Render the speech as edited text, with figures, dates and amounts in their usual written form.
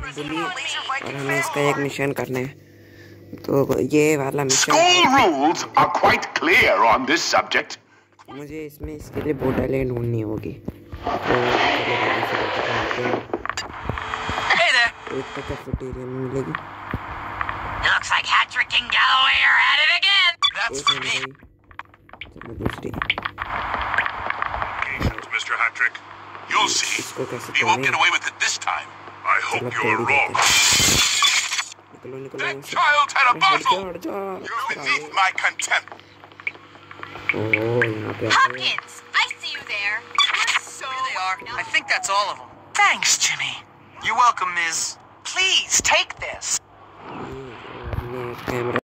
बुली और हमें इसका एक मिशन करना है। तो ये वाला mission School rules are quite clear on this subject. मुझे इसमें इसके लिए बोट आइलैंड ढूंढनी होगी। एक तो कैफेटेरिया में मिलेगी। Looks like Hattrick and Galloway are at it again. That's for me. चलो दूसरी। Patience, Mr. Hattrick. You'll see. You won't get away with it this time. I hope you're wrong. That child had a bottle. You're beneath my contempt. Hopkins, I see you there. You're so. Here they are. I think that's all of them. Thanks, Jimmy. You're welcome, Miss. Please take this.